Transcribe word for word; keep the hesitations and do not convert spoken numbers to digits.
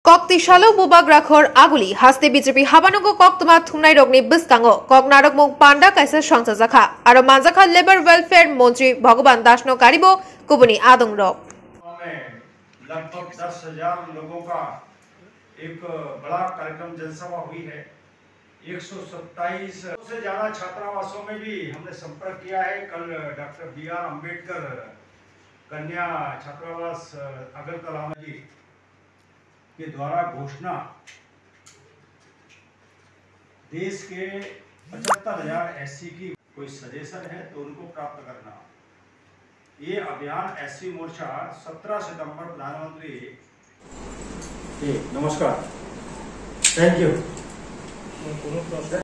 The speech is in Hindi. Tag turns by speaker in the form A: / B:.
A: Kok Tishalo Bubag Rakhor Aguli Haste Bijepi Habanogo Kok Tuma Thumnai Rogni Biskango Kok Narok Mung Panda Kaisa Shangsa Zakha Aro Manzakha Labor Welfare Montri Bhagavan Dashno Karibo Kubuni Adong Ro
B: लगभग दस हजार लोगों का एक बड़ा कार्यक्रम जनसभा हुई है। एक सौ सत्ताईस से ज्यादा छात्रावासों में भी हमने संपर्क किया है। कल डॉक्टर बी आर अम्बेडकर कन्या छात्रावास अगरतला जी के द्वारा घोषणा देश के पचहत्तर हजार एस सी की कोई सजेशन है तो उनको प्राप्त करना। ये अभियान एस सी मोर्चा सत्रह सितंबर प्रधानमंत्री। नमस्कार, थैंक यू।